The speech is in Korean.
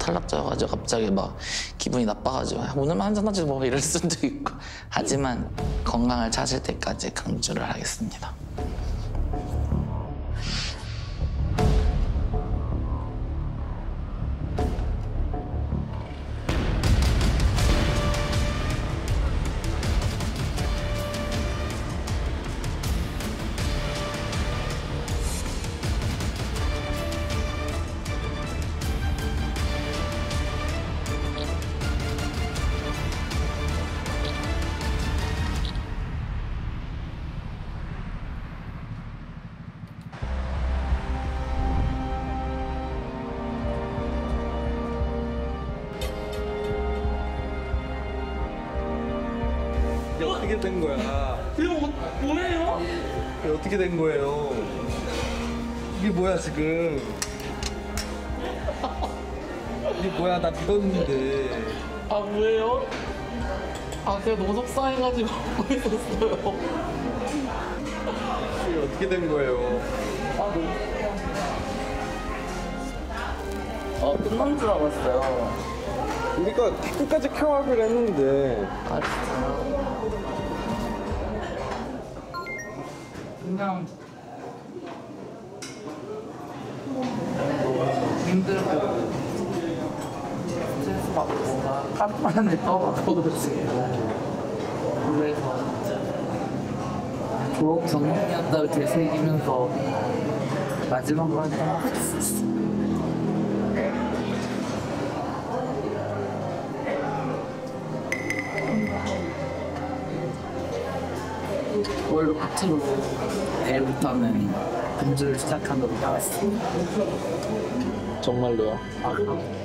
탈락자여가지고 갑자기 막 기분이 나빠가지고 오늘만 한잔하지 뭐 이럴 수도 있고 하지만 건강을 찾을 때까지 강주를 하겠습니다. 어떻게 된 거야? 이거 뭐예요? 어떻게 된 거예요? 이게 뭐야 지금? 이게 뭐야 나 믿었는데. 아 뭐예요? 아 제가 너무 속상해가지고 보고 있었어요. 이게 어떻게 된 거예요? 끝난 줄 알았어요. 우리가 끝까지 켜하기로 했는데. 아 진짜요? 그냥 힘들고 스트레스 받고 하루만에 떠받아가지고 그래서 좋은 경험이었다고 되새기면서 마지막까지 떠나갔었어요. 원래 앞으로 내일부터는 금주를 시작하도록 하겠습니다. 정말로요? 아,